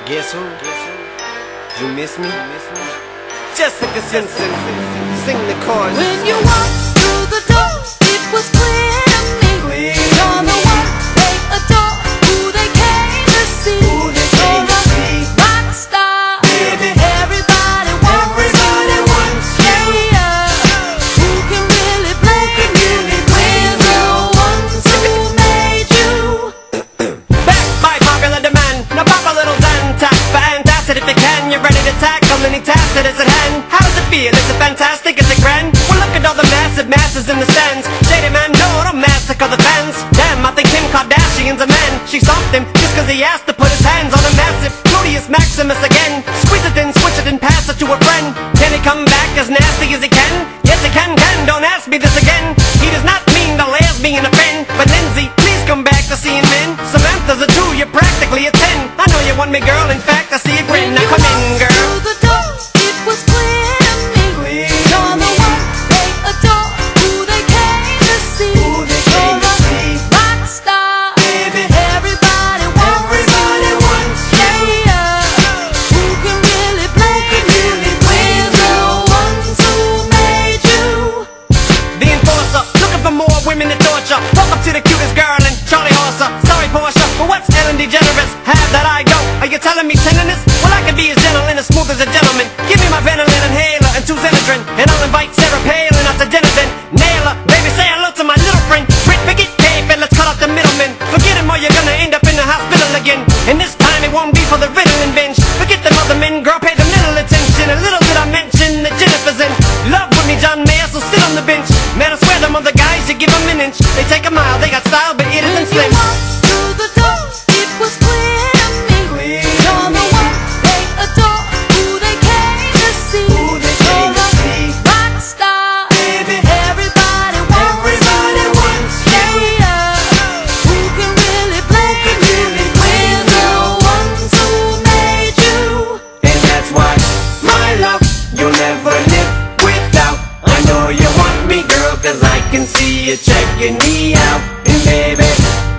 Guess who? You miss me? Jessica Simpson, sing the chorus. When you walked through the door, it was clear to me. You're the one they adore, who they came to see. You're a rock star, baby. Everybody wants you. Yeah. Who can really blame you? We're the ones who made you. Back by popular demand, now pop a little Zantac. Fantastic if you can, you're ready to tackle any task that is at hand. How does it feel? Is it fantastic? Is it grand? Well, look at all the massive masses in the stands. Shady man, no, don't massacre the fans. Damn, I think Kim Kardashian's a man. She stomped him just cause he asked to put his hands on a massive Glorious Maximus again. Squeeze it in, switch it and pass it to a friend. Can he come back as nasty as he can? Yes, he can, don't ask me this again. He does not mean the lesbian offend. But Lindsay, please come back to seeing men. Samantha's a 2, you're practically a 10. I know you want me, girl, in fact, I see a grin. Now come in, girl. Through the door, it was clear to me. You're the one they adore, who they came to see. You're a rock star, baby. Everybody wants you. Yeah. Who can really blame you? We're the ones who made you. The enforcer, looking for more women to torture. Walk up to the cutest girl and Charlie Horser. Sorry, Portia, but what's Ellen DeGeneres? Have that I go. Are you telling me tenderness? Well, I can be as gentle and as smooth as a gentleman. Give me my Ventolin inhaler and 2 Xenadrin, and I'll invite Sarah Palin out to dinner then. Nail her, baby, say hello to my little friend. Brit, forget Cape and let's cut out the middleman. Forget him or you're gonna end up in the hospital again. And this time it won't be for the Ritalin binge. Forget them other men, girl, pay them little attention. A little did I mention that Jennifer's in love with me, John Mayer, so sit on the bench. Man, I swear them other guys, you give them an inch. They take a mile, they got style, but it isn't slim. When you walked through the door, it was clear to me. You're the one they adore, who they came to see. You're a rock star, baby. Everybody wants you. Yeah. Who can really blame you? We're the ones who made you. And that's why, my love, you'll never live without. I know you want me, girl, cause I can see you checking me out. And baby,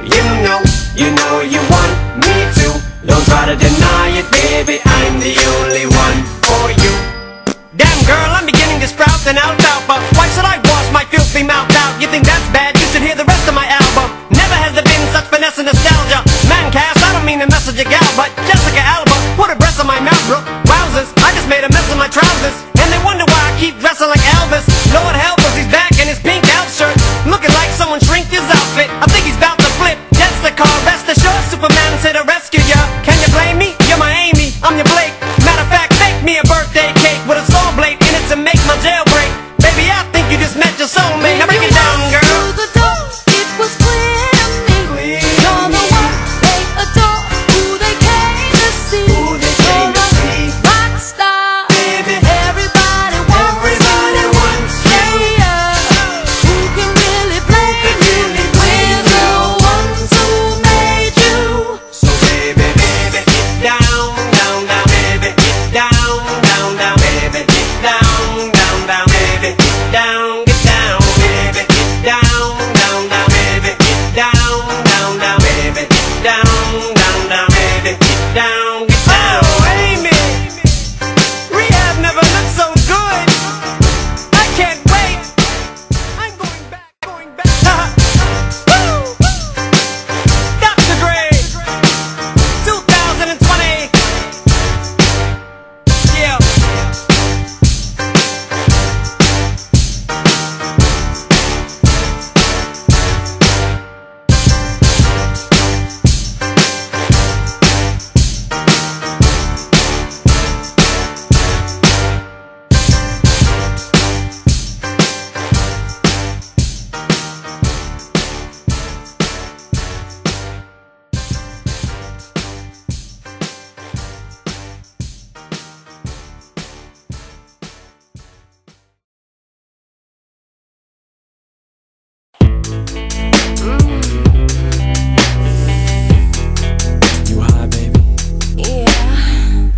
you know you want me too. Don't try to deny it, baby, I'm the only one for you. Damn girl, I'm beginning to sprout an alfalfa. Why should I wash my filthy mouth out? You think that's bad? You should hear the rest of my album. Never has there been such finesse and nostalgia. Man cast, I don't mean to message a gal, but Jessica Alba put her breasts on my mouth, bro. Wowzers, I just made a mess of my trousers. And they wonder why I keep dressing like Elvis. Lord help us, he's back in his pink out shirt, looking like someone shrinked his outfit. I think he's about to flip. Jessica, rest assured, Superman's here to rescue ya. Can you blame me? You're my Amy, I'm your Blake. Matter of fact, make me a birthday cake with a saw blade in it to make my jailbreak. Baby, I think you just met your soulmate. Now break it down, girl. Through the door, it was clear to me. You're the one they adore, who they came to see. You're a rock star, baby. Everybody wants you. Yeah. Who can really blame you? We're the ones who made you. So baby, get down, baby, get down, baby, get down, baby, get down, get down, baby, get down, baby, get down, baby, get down, baby, get down, get down. Oh, Amy, rehab never looked so good. I can't wait. I'm going back. Woo! Dr. Dre, 2020. Yeah. You high, baby? Yeah.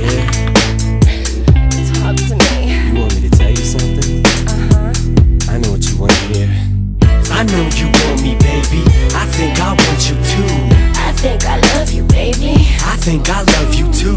Talk to me. You want me to tell you something? I know what you want to hear. I know you want me, baby. I think I want you too. I think I love you, baby. I think I love you too.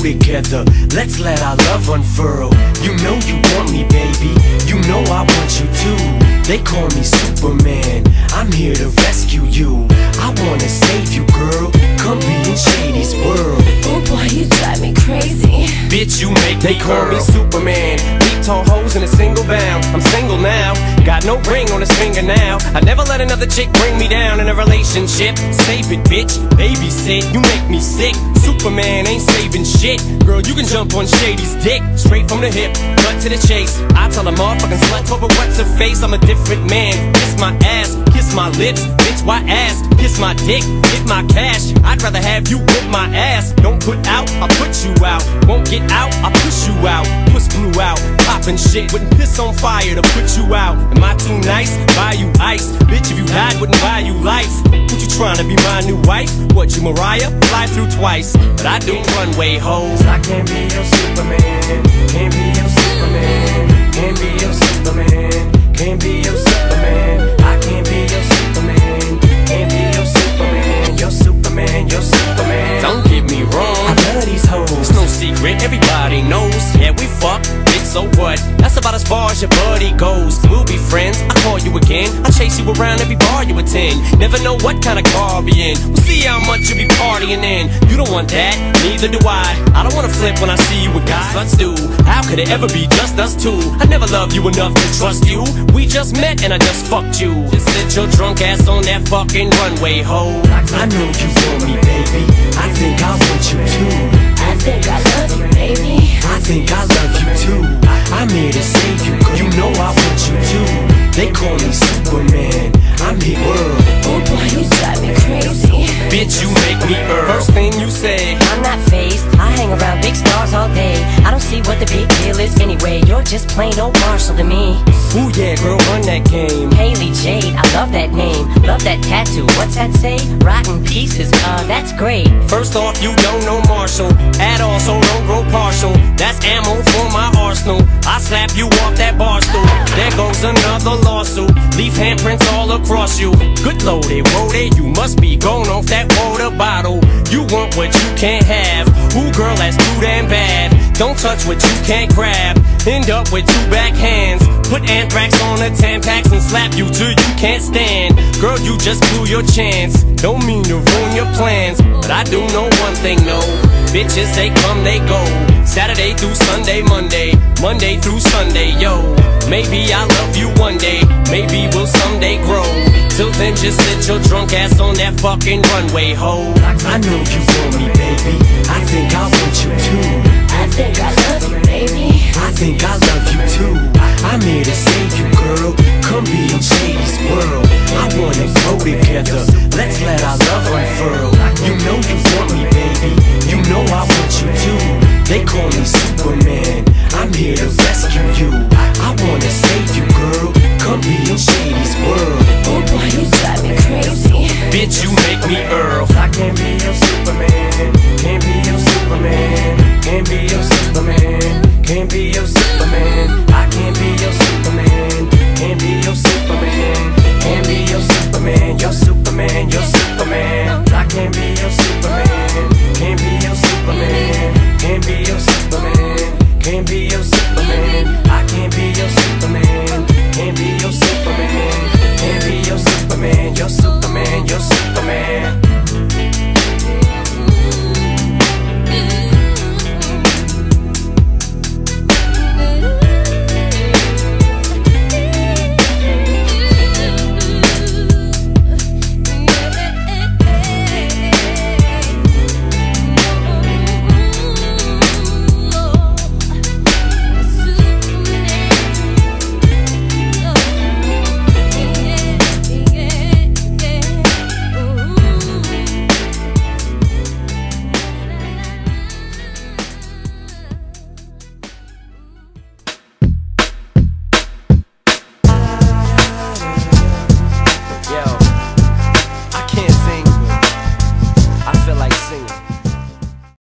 together. Let's let our love unfurl. You know you want me, baby. You know I want you too. They call me Superman. I'm here to rescue you. I wanna save you, girl. Come be in Shady's world. Oh boy, you drive me crazy. Bitch, you make me call me Superman. Deep tall hoes in a single bound. I'm single now. Got no ring on his finger now. I never let another chick bring me down in a relationship. Save it, bitch. Babysit. You make me sick. Superman ain't saving shit. Girl, you can jump on Shady's dick. Straight from the hip, cut to the chase. I tell a motherfucking slut over what's her face. I'm a different man. Kiss my ass, kiss my lips. Bitch, why ass? Kiss my dick, hit my cash. I'd rather have you whip my ass. Don't put out, I'll put you out. Won't get out, I'll push you out. Puss blew out, poppin' shit. Wouldn't piss on fire to put you out. Am I too nice? Buy you ice. Bitch, if you died, wouldn't buy you life. What you trying to be my new wife? What, you Mariah? Fly through twice. But I do runway hoes. I can't be your Superman. Can't be your Superman. Can't be your Superman. Can't be your Superman. I can't be your Superman. Can't be your Superman. You're Superman. You're Superman. Don't get me wrong, I love these hoes. It's no secret, everybody knows. Yeah, we fuck, bitch, so what? That's about as far as your buddy goes. We'll be friends, I call you again. I chase you around every bar you attend. Never know what kind of car I'll be in. We'll see how much you be partying in. You don't want that, neither do I. I don't wanna flip when I see you with guys. Let's do. How could it ever be just us two? I never loved you enough to trust you. We just met and I just fucked you. Just sit your drunk ass on that fucking runway, ho. I know you want me, baby. I think I want you too. I think I love you, baby. I think I love you too. I'm here to save you, girl. You know I want you too. They call me Superman. I'm here, world. Oh boy, you drive me crazy. Bitch, you make me earn. First thing you say, I'm not phased. I hang around big stars all day. I don't see what the big deal is anyway. You're just plain old Marshall to me. ooh yeah, girl, run that game. Haley Jade, I love that name. Love that tattoo. What's that say? Rotten pieces. That's great. First off, you don't know Marshall at all, so don't grow partial. That's ammo for my arsenal. I slap you off that bar stool. There goes another lawsuit. Leave handprints all across you. Good loaded, roaded. You must be going off that water bottle. You want what you can't have. Ooh, girl, that's too damn bad. Don't touch what you can't grab. End up with two backhands. Put anthrax on the Tampax and slap you till you can't stand. Girl, you just blew your chance. Don't mean to ruin your plans, but I do know one thing, no. Bitches, they come, they go. Saturday through Sunday, Monday through Sunday, yo. Maybe I'll love you one day, maybe we'll someday grow. Till then, just sit your drunk ass on that fucking runway, ho. I know you want me, baby. I think I want you too. I think I love you, baby. I think I love you too. I'm here to save you, girl. Come be in Shady's world. I wanna grow together. Let's let our love unfurl. You know you want me, baby. You know I want you too. They call me Superman. I'm here to rescue you. I wanna save you, girl. Come be in Shady's world. Oh boy, you drive me crazy. Bitch, you make me Earl. I can't be your Superman. Can't be your Superman. Can't be your Superman. Can't be your Superman. I can't be your Superman. Can't be your Superman. Can't be your Superman. You're Superman. You're Superman. I can't be your Superman. Can't be your Superman. Can't be your Superman. Can't be your Superman.